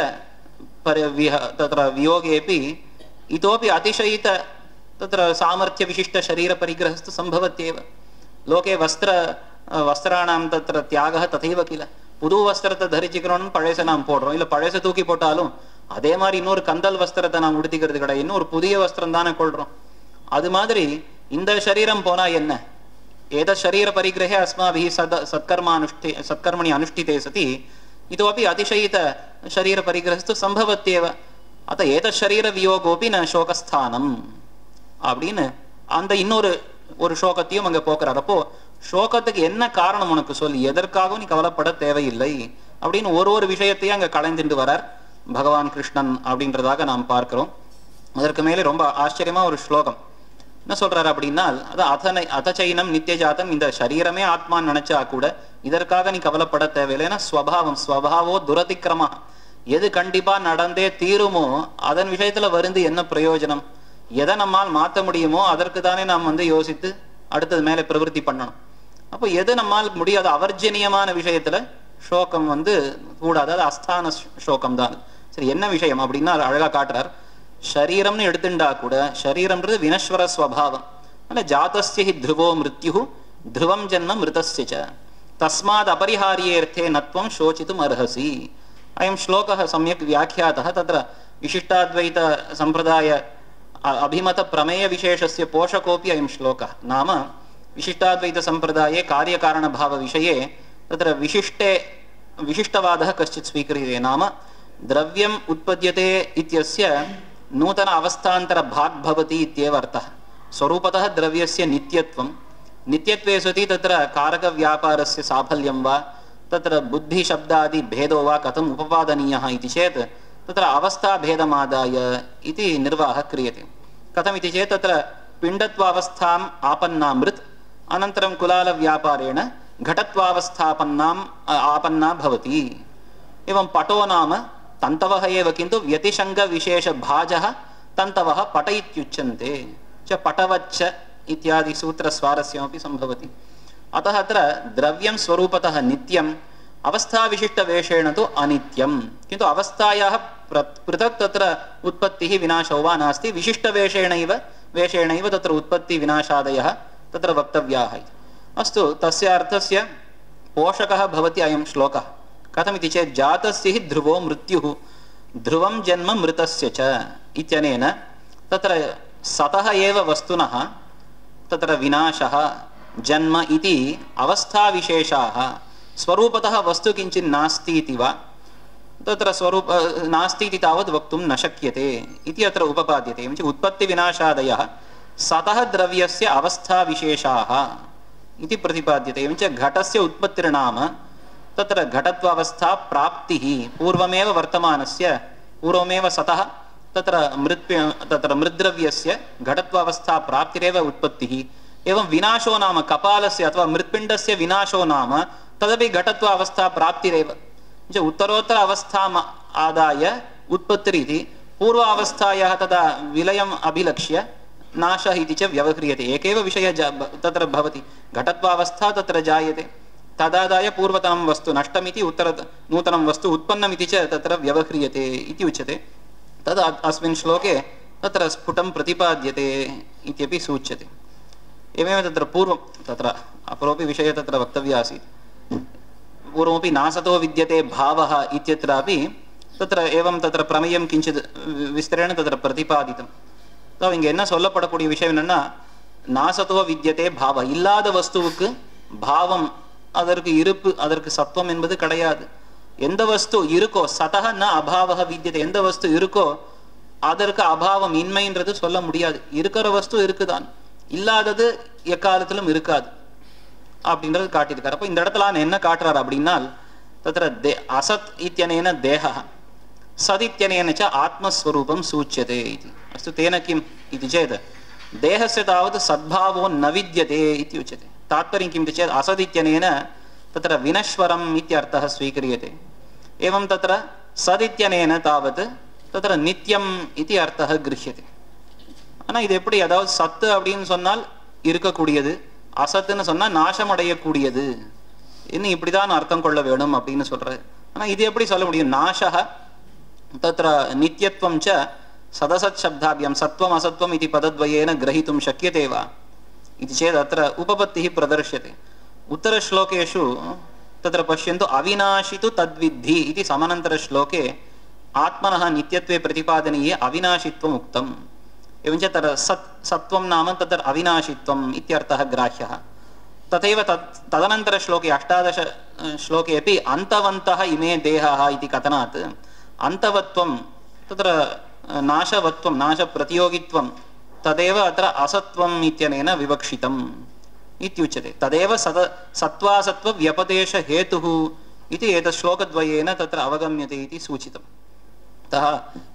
தத்ர வியோகேபி இதோபி அதிசயித तत्र सामर्थ्य विशिष्ट शरीर परिग्रहस्तु संभवत्येव. लोके वस्त्र वस्त्राणां तत्र त्यागः तथैव किल. புது வஸ்திரத்தை தரிச்சுக்கிறோம்னு பழையசை நாம் போடுறோம், இல்லை பழையசை தூக்கி போட்டாலும் அதே மாதிரி இன்னொரு கந்தல் வஸ்திரத்தை நாம் உடுத்திக்கிறது கிடையாது, இன்னொரு புதிய வஸ்திரம் தானே கொள்றோம். அது மாதிரி இந்த சரீரம் போனா என்ன, ஏத சரீர பரிகிரஹே அஸ்மாபிஹி சத சத்கர்ம அனுஷ்டி சத்கர்மணி அனுஷ்டிதே சதி இதோபி அதிசயித சரீர பரிகிரஹஸ்து சம்பவத்யேவ அத ஏத சரீர வியோகோபி ந சோகஸ்தானம் அப்படின்னு அந்த இன்னொரு ஒரு சோகத்தையும் அங்க போக்குறார். அப்போ சோகத்துக்கு என்ன காரணம் உனக்கு சொல்லி, எதற்காகவும் நீ கவலைப்பட தேவையில்லை அப்படின்னு ஒரு ஒரு விஷயத்தையும் அங்க கலைந்துட்டு வரார் பகவான் கிருஷ்ணன் அப்படின்றதாக நாம் பார்க்கிறோம். அதற்கு மேலே ரொம்ப ஆச்சரியமா ஒரு ஸ்லோகம் என்ன சொல்றாரு அப்படின்னா, அது அதனை அதச்சைனம் நித்தியஜாத்தம், இந்த சரீரமே ஆத்மான்னு நினைச்சா கூட இதற்காக நீ கவலைப்பட தேவையில்லை. ஏன்னா ஸ்வபாவம் ஸ்வபாவோ துரதிக்கிரமா, எது கண்டிப்பா நடந்தே தீருமோ அதன் விஷயத்துல வருந்து என்ன பிரயோஜனம், எதை நம்மால் மாற்ற முடியுமோ அதற்கு தானே நாம் வந்து யோசித்து அடுத்தது மேலே பிரவருத்தி பண்ணணும். அப்போ எது நம்மால் முடியாத அவர்ஜனியமான விஷயத்துல சோகம் வந்து கூடாது, அது அஸ்தான சோகம் தான். சரி என்ன விஷயம் அப்படின்னா அழகா காட்டுறார். ஷரீரம்னு எடுத்துட்டா கூட ஷரீரம்ன்றது வினஸ்வர ஸ்வபாவம். அதனால ஜாதஸ்ய ஹி த்ருவோ மிருத்யு த்ருவம் ஜன்ம மிருதஸ்ய ச தஸ்மாத் அபரிஹாரியேர்த்தே நத்வம் சோசித்தும் அர்ஹசி. அயம் ஸ்லோகः சம்யக் வியாக்கியாதः தத்ர விசிஷ்டாத்வைத சம்பிரதாய अभिमत प्रमेय विशेषस्य पोषकोपि अयं श्लोकः. नाम विशिष्टाद्वैत संप्रदाये कार्यकारण भाव विषये तत्र विशिष्टे विशिष्टवादः कश्चित् स्वीक्रियते. नाम द्रव्यम् उत्पद्यते इत्यस्य नूतन अवस्थान्तर भाग् भवति इत्येव अर्थः. स्वरूपतः द्रव्यस्य नित्यत्वं नित्यत्वे सति तत्र कारकव्यापारस्य साफल्यं वा तत्र बुद्धिशब्दादि भेदो वा कथम् उपपादनीयः इति चेत् तत्र अवस्थाभेदमादाय इति निर्वाहः क्रियते। कथमिति चेत् तत्र पिण्डत्वावस्थाम् आपन्ना मृत् अनन्तरं कुलालव्यापारेण घटत्वावस्थापन्नाम् आपन्ना भवति। एवं पटो नाम तन्तवः एव किन्तु व्यतिशङ्गविशेषभाजः तन्तवः पट इत्युच्यन्ते च पटवच्च इत्यादि सूत्रस्वारस्यमपि सम्भवति। अतः अत्र द्रव्यं स्वरूपतः नित्यम् अवस्थाविशिष्टवेषेण तु अनित्यं किन्तु अवस्थायाः पृथक् तत्र उत्पत्तिः विनाशो वा नास्ति विशिष्टवेषेणैव वेषेणैव तत्र उत्पत्तिविनाशादयः तत्र वक्तव्याः इति। अस्तु तस्य अर्थस्य पोषकः भवति अयं श्लोकः। कथमिति चेत् जातस्य हि ध्रुवो मृत्युः ध्रुवं जन्म मृतस्य च इत्यनेन तत्र सतः एव वस्तुनः तत्र विनाशः जन्म इति अवस्थाविशेषाः स्वरूपतः वस्तु किञ्चित् नास्ति इति वा तत्र स्वरूप नास्ति इति तावत् वक्तुं न शक्यते इति अत्र उपपाद्यते। एवञ्च उत्पत्तिविनाशादयः सतः द्रव्यस्य अवस्थाविशेषाः इति प्रतिपाद्यते। एवञ्च घटस्य उत्पत्तिर्नाम तत्र घटत्वावस्था प्राप्तिः पूर्वमेव वर्तमानस्य पूर्वमेव सतः तत्र मृत् तत्र मृद्द्रव्यस्य घटत्वावस्था प्राप्तिरेव उत्पत्तिः। एवं विनाशो नाम कपालस्य अथवा मृत्पिण्डस्य विनाशो नाम तदपि घटत्वावस्था प्राप्तिरेव। उत्तरोत्तर अवस्थाम् आदाय उत्पत्तिरिति पूर्व अवस्थायाः तदा विलयम् अभिलक्ष्य नाशः इति च व्यवह्रियते। एकेव विषयः तत्र भवति घटत्वावस्था तत्र जायते तदादाय पूर्वतनं वस्तु नष्टमिति उत्तर नूतनं वस्तु उत्पन्नमिति च तत्र व्यवह्रियते इति उच्यते। तद् अस्मिन् श्लोके तत्र स्फुटं प्रतिपाद्यते इत्यपि सूच्यते। एवमेव तत्र पूर्वं तत्र अपरोपि विषयः तत्र वक्तव्यः आसीत्। पूर्वमपि नासतो विद्यते भावः इत्यत्रापि तत्र एवं तत्र प्रमेयं किञ्चित् विस्तरेण तत्र प्रतिपादितम्। तो இங்க என்ன சொல்லப்படக்கூடிய விஷயம் என்னன்னா நாசத்தோ வித்யதே பாவ இல்லாத வஸ்துவுக்கு பாவம் அதற்கு இருப்பு அதற்கு சத்துவம் என்பது கிடையாது. எந்த வஸ்து இருக்கோ சதஹ ந அபாவஹ வித்யதே எந்த வஸ்து இருக்கோ அதற்கு அபாவம் இன்மைன்றது சொல்ல முடியாது. இருக்கிற வஸ்து இருக்குதான் இல்லாதது எக்காலத்திலும் இருக்காது அப்படின்றது காட்டியிருக்காரு. அப்போ இந்த இடத்துல என்ன காட்டுறாரு அப்படின்னா தத்ர தே அசத் இத்யனேன தேஹः सदित्यनेन च आत्मस्वरूपं सूच्यते इति। अस्तु तेन किम् इति चेत् देहस्य तावत् सद्भावो न विद्यते इति उच्यते। तात्पर्यं किम् इति चेत् असदित्यनेन तत्र विनश्वरम् इत्यर्थः स्वीक्रियते। एवं तत्र सदित्यनेन तावत् तत्र नित्यम् इति अर्थः गृह्यते। ஆனால் இது எப்படி அதாவது சத்து அப்படின்னு சொன்னால் இருக்கக்கூடியது அசத்துன்னு சொன்னால் நாசமடையக்கூடியது இன்னும் இப்படிதான் அர்த்தம் கொள்ள வேணும் அப்படின்னு சொல்றாரு. ஆனால் இது எப்படி சொல்ல முடியும்? நாசः तत्र नित्यत्वं च सदसत् शब्दाभ्यां सत्वम् असत्वम् इति पदद्वयेन ग्रहीतुं शक्यते वा इति चेत् अत्र उपपत्तिः प्रदर्श्यते। उत्तरश्लोकेषु तत्र पश्यन्तु अविनाशि तु तद्विद्धि इति समानन्तरश्लोके आत्मनः नित्यत्वे प्रतिपादनीये अविनाशित्वम् उक्तम्। एवञ्च तत्र सत् सत्वं नाम तत्र अविनाशित्वम् इत्यर्थः ग्राह्यः। तथैव तत् तदनन्तरश्लोके अष्टादश श्लोके अपि अन्तवन्तः इमे देहाः इति कथनात् अंतवत्वं तत्र नाशवत्वं नाशप्रतियोगित्वं तदेव अत्र असत्वम् इत्यनेन विवक्षितम् इत्युच्यते। तदेव सद सत्त्वासत्त्व व्यपदेश हेतुः इति एतत् श्लोकद्वयेन तत्र अवगम्यते इति सूचितम्। अतः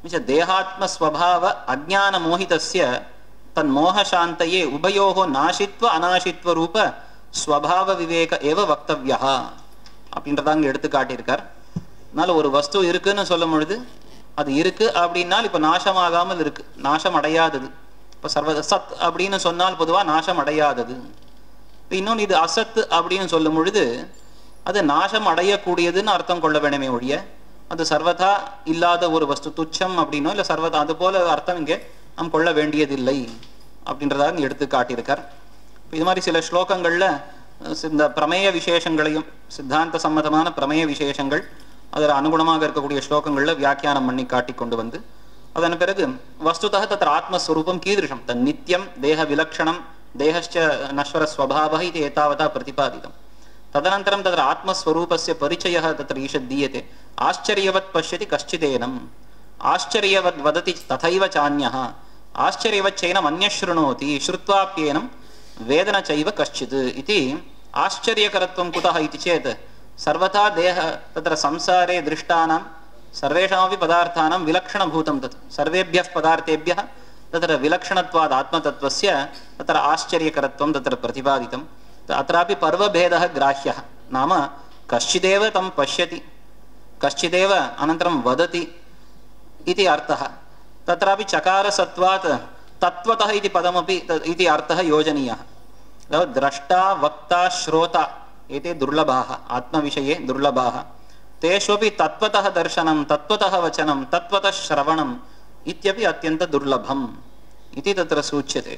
देहात्मस्वभाव अज्ञानमोहितस्य तन्मोहशान्तये उभयोः नाशित्व अनाशित्व रूप स्वभाव विवेक एव वक्तव्यः அப்படின்றத அங்க எடுத்து காட்டியிருக்கார். அதனால ஒரு வஸ்து இருக்குன்னு சொல்லும் பொழுது அது இருக்கு அப்படின்னால் இப்ப நாசமாகாமல் இருக்கு நாசம் அடையாதது. இப்ப சர்வ சத் அப்படின்னு சொன்னால் பொதுவா நாசம் அடையாதது. இன்னொன்று இது அசத்து அப்படின்னு சொல்லும் பொழுது அது நாசம் அடையக்கூடியதுன்னு அர்த்தம் கொள்ள வேணுமே ஒழிய அது சர்வதா இல்லாத ஒரு வஸ்து துச்சம் அப்படின்னோ இல்லை சர்வதா அது போல அர்த்தம் இங்கே நாம் கொள்ள வேண்டியதில்லை அப்படின்றதாக எடுத்து காட்டியிருக்கார். இது மாதிரி சில ஸ்லோகங்கள்ல இந்த பிரமேய விசேஷங்களையும் சித்தாந்த சம்மதமான பிரமேய விசேஷங்கள் அதில் அனுகுணமாக இருக்கக்கூடிய ஸ்லோகங்கள்ல வியாக்கியானம் பண்ணி காட்டி கொண்டு வந்து அதன் பிறகு வஸ்துதः तत्र आत्मस्वरूपं कीदृशं तन् नित्यं देह विलक्षणं देहश्च नश्वर स्वभावः इति एतावता प्रतिपादितं। तदनन्तरं तत्र आत्मस्वरूपस्य परिचयः तत्र ईषद् दीयते। आश्चर्यवत् पश्यति कश्चिदेनम् आश्चर्यवद् वदति तथैव चान्यः आश्चर्यवच्चैनम् अन्यशृणोति श्रुत्वाप्येनं वेदन चैव कश्चित् इति आश्चर्यकरत्वं कुतः इति चेत् सर्वथा देह तत्र संसारे दृष्टानां सर्वेषामपि पदार्थानां विलक्षणभूतं तत् सर्वेभ्यः पदार्थेभ्यः तत्र विलक्षणत्वात् आत्मतत्त्वस्य तत्र आश्चर्यकरत्वं तत्र प्रतिपादितं। अत्रापि पर्वभेदः ग्राह्यः नाम कश्चिदेव तं पश्यति कश्चिदेव अनन्तरं वदति इति अर्थः। तत्रापि चकारसत्वात् तत्त्वतः इति पदमपि इति अर्थः योजनीयः। द्रष्टा वक्ता श्रोता एते दुर्लभाः आत्मविषये दुर्लभाः। तेष्वपि तत्त्वतः दर्शनं तत्त्वतः वचनं तत्त्वतः श्रवणम् इत्यपि अत्यन्त दुर्लभम् इति तत्र सूच्यते।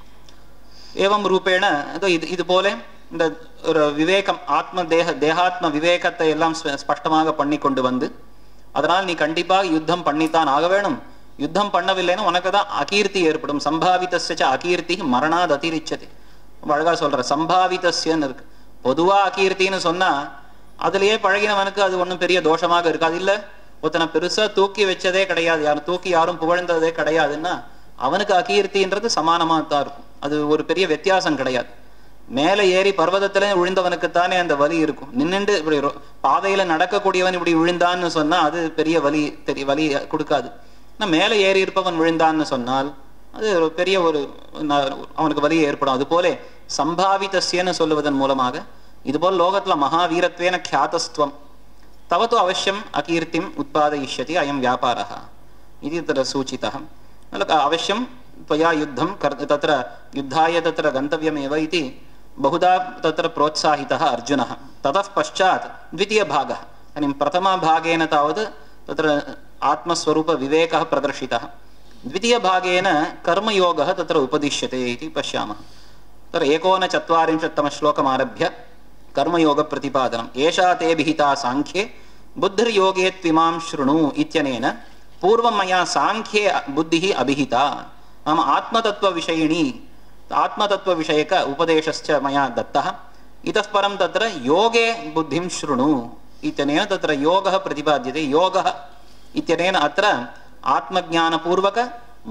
एवं रूपेण இது போல இந்த ஒரு விவேகம் ஆத்ம தேக தேகாத்ம விவேகத்தை எல்லாம் ஸ்பஷ்டமாக பண்ணி கொண்டு வந்து அதனால் நீ கண்டிப்பாக யுத்தம் பண்ணித்தான் ஆக வேணும், யுத்தம் பண்ணவில்லைன்னா உனக்கு தான் அகீர்த்தி ஏற்படும். சம்பாவிதஸ்ய அகீர்த்தி மரணாத் அதிரிச்சது. அழகா சொல்ற சம்பாவிதஸ்யன்னு இருக்கு. பொதுவா அகீர்த்தின்னு சொன்னா அதுலயே பழகினவனுக்கு அது ஒன்றும் பெரிய தோஷமாக இருக்காது. இல்ல ஒருத்தனை பெருசா தூக்கி வச்சதே கிடையாது, யாரும் தூக்கி யாரும் புகழ்ந்ததே கிடையாதுன்னா அவனுக்கு அகீர்த்தின்றது சமானமா தான் இருக்கும். அது ஒரு பெரிய வித்தியாசம் கிடையாது. மேலே ஏறி பர்வதத்துல விழுந்தவனுக்குத்தானே அந்த வலி இருக்கும். நின்னுண்டு இப்படி பாதையில நடக்கக்கூடியவன் இப்படி விழுந்தான்னு சொன்னா அது பெரிய வலி தெரிய வலி கொடுக்காது. ஆனால் மேலே ஏறி இருப்பவன் விழுந்தான்னு சொன்னால் அது ஒரு பெரிய ஒரு அவனுக்கு வலி ஏற்படும். அது போல சம்பாவிதஸ்யன்னு சொல்லுவதன் மூலமாக இதுபோல் லோகத்துல மகாவீரத்வேன ख्यातस्त्वं तवतु अवश्यम् अकीर्तिम् उत्पादयिष्यति अयं व्यापारः इति तत्र सूचितः. अवश्यं त्वया युद्धं तत्र युद्धाय तत्र गन्तव्यमेव इति बहुधा तत्र प्रोत्साहितः अर्जुनः. ततः पश्चात् द्वितीयभागः इदानीं प्रथमभागेन तावत् तत्र आत्मस्वरूपविवेकः प्रदर्शितः. द्वितीयभागेन कर्मयोगः तत्र उपदिश्यते इति पश्यामः. तत्र एकोनचत्वारिंशत्तमश्लोकमारभ्य कर्मयोगप्रतिपादनम्. एषा ते विहिता साङ्ख्ये बुद्धिर्योगे त्विमां शृणु इत्यनेन पूर्वं मया साङ्ख्ये बुद्धिः अभिहिता. नाम आत्मतत्त्वविषयिणी आत्मतत्त्वविषयक उपदेशश्च मया दत्तः. इतः परं तत्र योगे बुद्धिं शृणु इत्यनेन तत्र योगः प्रतिपाद्यते. योगः इत्यनेन अत्र आत्मज्ञानपूर्वक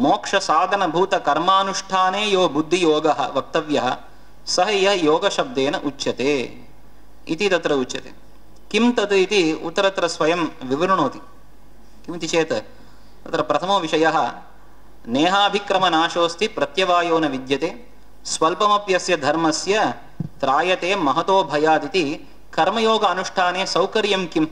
मोक्षसाधनभूतकर्मानुष्ठाने यो बुद्धियोगः वक्तव्यः सः यः योगशब्देन उच्यते इति तत्र उच्यते. किं तत् इति उत्तरत्र स्वयं विवृणोति. किमिति चेत् तत्र प्रथमो विषयः नेहाभिक्रमनाशोऽस्ति प्रत्यवायो न विद्यते स्वल्पमप्यस्य धर्मस्य त्रायते महतो भयादिति कर्मयोग अनुष्ठाने सौकर्यं किम्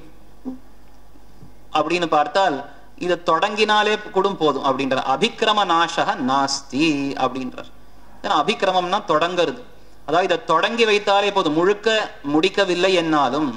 அப்படின்னு பார்த்தால் இதை தொடங்கினாலே கூடும் போதும் அப்படின்ற அபிக்கிரம நாசக நாஸ்தி அப்படின்றார். ஏன்னா அபிக்கிரமம்னா தொடங்கிறது, அதாவது இதை தொடங்கி வைத்தாலே போதும், முழுக்க முடிக்கவில்லை என்னாலும்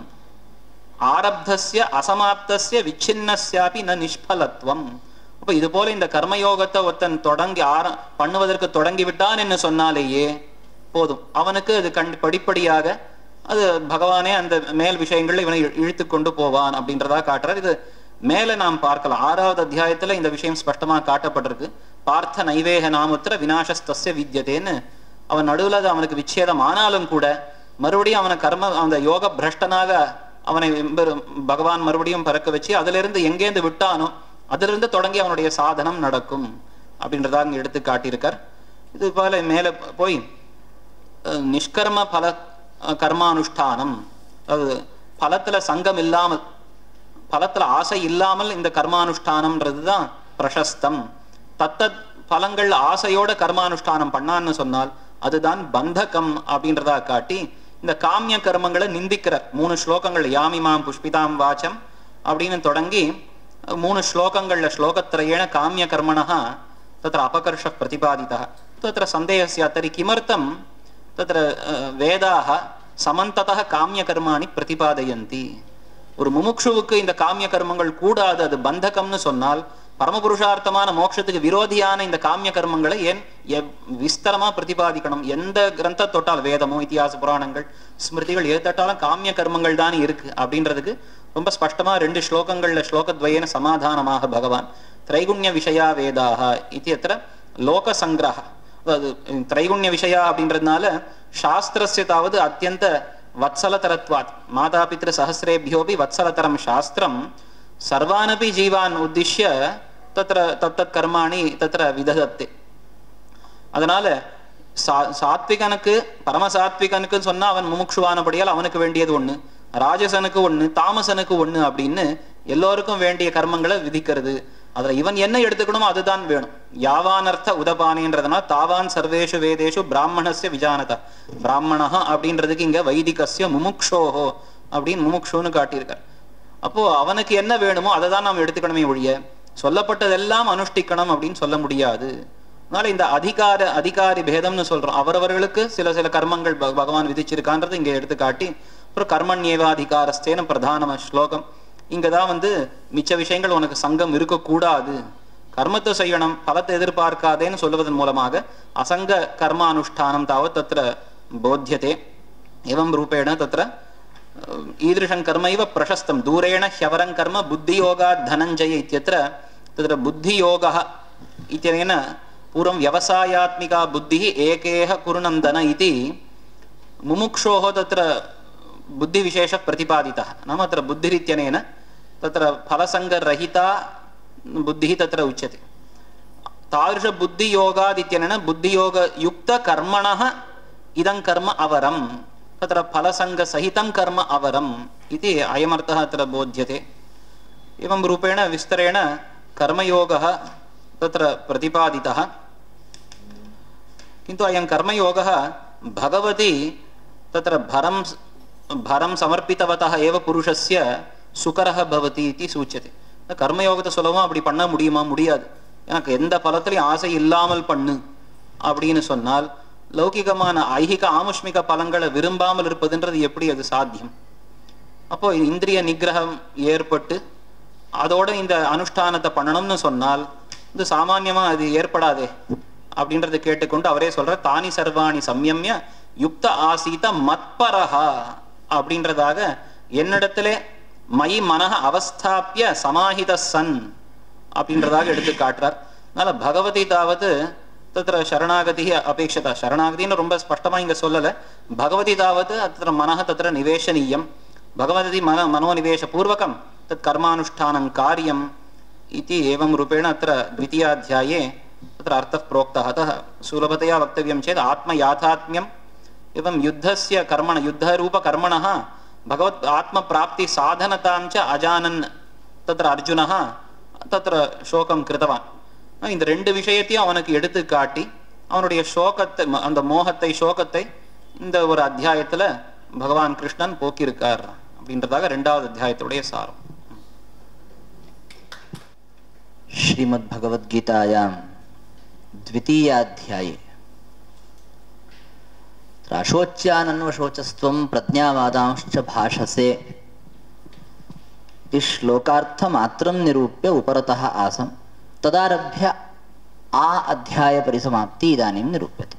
ஆரப்தஸ்ய அசமாப்தஸ்ய விச்சின்னஸ்யாபி ந நிஷ்பலத்வம். அப்ப இது போல இந்த கர்மயோகத்தை ஒருத்தன் தொடங்கி ஆர பண்ணுவதற்கு தொடங்கி விட்டான் என்று சொன்னாலேயே போதும், அவனுக்கு அது கண் படிப்படியாக அது பகவானே அந்த மேல் விஷயங்கள்ல இவனை இழுத்து கொண்டு போவான் அப்படின்றதா காட்டுறார். இது மேல நாம் பார்க்கலாம். ஆறாவது அத்தியாயத்துல இந்த விஷயம் ஸ்பஷ்டமா காட்டப்பட்டிருக்கு. பார்த்த நைவேக நாமுத்திர விநாசஸ்தஸ்ய வித்யதேன்னு அவன் நடுவில் அது அவனுக்கு விச்சேதம் ஆனாலும் கூட மறுபடியும் அவனை கர்ம அந்த யோக பிரஷ்டனாக அவனை பகவான் மறுபடியும் பறக்க வச்சு அதிலிருந்து எங்கேருந்து விட்டானோ அதிலிருந்து தொடங்கி அவனுடைய சாதனம் நடக்கும் அப்படின்றதா இங்க எடுத்து காட்டியிருக்கார். இது போல மேல போய் நிஷ்கர்ம பல கர்மானுஷ்டானம், அது பலத்துல சங்கம் இல்லாமல் பலத்துல ஆசை இல்லாமல் இந்த கர்மானுஷ்டானம்ன்றது தான் பிரசஸ்தம். தத்தத் பலங்கள் ஆசையோட கர்மானுஷ்டானம் பண்ணான்னு சொன்னால் அதுதான் பந்தகம் அப்படின்றதா காட்டி இந்த காமிய கர்மங்களை நிந்திக்கிறார். மூணு ஸ்லோகங்கள் யாமிமாம் புஷ்பிதாம் வாச்சம் அப்படின்னு தொடங்கி மூணு ஸ்லோகங்கள்ல ஸ்லோகத்திரயேண காமிய கர்மணா தத்திர அபகர்ஷ பிரதிபாதிதः. தத்திர சந்தேகஸ்ய தரி கிமர்த்தம் தத்திர வேதாக சமந்ததः காமிய கர்மாணி பிரதிபாதயந்தி. ஒரு முமுக்ஷுவுக்கு இந்த காமிய கர்மங்கள் கூடாது, அது பந்தகம்னு சொன்னால் பரமபுருஷார்த்தமான மோட்சத்துக்கு விரோதியான இந்த காமிய கர்மங்களை ஏன் விஸ்தரமா பிரதிபாதிக்கணும்? எந்த கிரந்த தொட்டால் வேதமோ இத்தியாச புராணங்கள் ஸ்மிருதிகள் எது தொட்டாலும் காமிய கர்மங்கள் தான் இருக்கு அப்படின்றதுக்கு ரொம்ப ஸ்பஷ்டமா ரெண்டு ஸ்லோகங்கள்ல ஸ்லோகத்வயேன சமாதானமாக பகவான் திரைகுண்ய விஷயா வேதாக இத்தியத்திர லோக சங்கிரஹ, அதாவது திரைகுண்ய விஷயா அப்படின்றதுனால சாஸ்திரஸ்யதாவது அத்தியந்த வத்சலதரத்வாத் மாதா பித்ரு சஹஸ்ரேபியோபி வத்சலதரம் சாஸ்திரம் சர்வானபி ஜீவான் உத்திஷ்ய தத்ர தத்தத் கர்மாணி தத்ர விததத்தே. அதனால சா சாத்விகனுக்கு பரமசாத்விகனுக்கு சொன்னா அவன் முமுட்சுவானபடியால் அவனுக்கு வேண்டியது ஒண்ணு, ராஜசனுக்கு ஒண்ணு, தாமசனுக்கு ஒண்ணு அப்படின்னு எல்லோருக்கும் வேண்டிய கர்மங்களை விதிக்கிறது. அதுல இவன் என்ன எடுத்துக்கணுமோ அதுதான் வேணும். யாவானர்த்த உதபானின்றதுனா தாவான் சர்வேஷு வேதேஷு பிராமணஸ்ய விஜானதா. பிராமணஹா அப்படின்றதுக்கு இங்க வைதிகஸ்ய முமுக்ஷோஹோ அப்படின்னு முமுக்ஷோன்னு காட்டியிருக்கார். அப்போ அவனுக்கு என்ன வேணுமோ அதை தான் நாம் எடுத்துக்கணுமே ஒழிய சொல்லப்பட்டதெல்லாம் அனுஷ்டிக்கணும் அப்படின்னு சொல்ல முடியாது. அதனால இந்த அதிகார அதிகாரி பேதம்னு சொல்றோம். அவரவர்களுக்கு சில சில கர்மங்கள் பகவான் விதிச்சிருக்கான்றது இங்க எடுத்து காட்டி, அப்புறம் கர்மண்யேவாதிகாரஸ்தேன பிரதான ஸ்லோகம். இங்கதான் வந்து மிச்ச விஷயங்கள் உனக்கு சங்கம் இருக்கக்கூடாது, கர்மத்தை செய்யணும், பலத்தை எதிர்பார்க்காதேன்னு சொல்லுவதன் மூலமாக அசங்க கர்மானுஷ்டானம் தாவத் தத்ர போத்தியதே. எவம் ரூபேண தத்ர ஈதிருஷம் கர்மைவ பிரசஸ்தம் தூரேண ஹ்யவரங் கர்ம புத்தியோகாத் தனஞ்சய இத்யத்ர தத்ர புத்தியோகः இத்யனேன பூர்வம் வியவசாயாத்மிகா புத்திः ஏகேஹ குருநந்தன இதி முமுக்ஷோः தத்ர बुद्धि विशेष प्रतिपादितः. नाम अत्र बुद्धिरित्यनेन तत्र फलसंगरहिता बुद्धिः तत्र उच्यते. तादृश बुद्धियोगादित्यनेन बुद्धियोगयुक्तकर्मणः इदं कर्म अवरम्, तत्र फलसंगसहितं कर्म अवरम् इति अयमर्थः अत्र बोध्यते. एवं रूपेण विस्तरेण कर्मयोगः तत्र प्रतिपादितः. किन्तु अयं कर्मयोगः भगवति तत्र भरं भरं समर्पितवतः एव पुरुषस्य सुकरः भवति इति सूच्यते. கர்மயோகத்தை சொல்லவும் அப்படி பண்ண முடியுமா? முடியாது. எனக்கு எந்த பலத்திலையும் ஆசை இல்லாமல் பண்ணு அப்படின்னு சொன்னால் லௌகிகமான ஐகிக ஆமுஷ்மிக பலங்களை விரும்பாமல் இருப்பதுன்றது எப்படி அது சாத்தியம்? அப்போ இந்திரிய நிகிரகம் ஏற்பட்டு அதோட இந்த அனுஷ்டானத்தை பண்ணணும்னு சொன்னால் இது சாமான்யமா அது ஏற்படாதே அப்படின்றத கேட்டுக்கொண்டு அவரே சொல்ற தானி சர்வாணி சம்யம்ய யுக்த ஆசீத மத்பரஹா அப்படின்றதாக என்னிடத்திலே மை மனஹ அவஸ்தாபிய சமாஹித சன் அப்படின்றதாக எடுத்து காட்டுறார். அதனால பகவதி தாவது தத்திர சரணாகதி அபேட்சதா. சரணாகதின்னு ரொம்ப ஸ்பஷ்டமா இங்க சொல்லல. பகவதி தாவது தத்திர மனஹ தத்திர நிவேசனீயம். பகவதி மன மனோநிவேஷ பூர்வகம் தத் கர்மானுஷ்டானம் காரியம் इति एवं रूपेण अत्र द्वितीयाध्याये तत्र अर्थः प्रोक्तः. अतः सुलभतया वक्तव्यं चेत् आत्मयाथात्म्यम् एवं युद्धस्य कर्मण युद्धरूपकर्मणः भगवत् आत्मप्राप्तिसाधनतां च अजानन् तत्र अर्जुनः तत्र शोकं कृतवान्. இந்த ரெண்டு விஷயத்தையும் அவனுக்கு எடுத்து காட்டி அவனுடைய சோகத்தை அந்த மோகத்தை சோகத்தை இந்த ஒரு அத்தியாயத்துல பகவான் கிருஷ்ணன் போக்கியிருக்கார் அப்படின்றதாக இரண்டாவது அத்தியாயத்துடைய சாரம். श्रीमद् भगवद्गीतायां द्वितीयाध्याये अशोच्यानन्वशोचस्त्वं प्रज्ञावादांश्च भाषसे इस श्लोकार्थमात्रं निरूप्य उपरतः आसं तदारभ्य आ अध्याय परिसमाप्ति इदानीं निरूप्यते.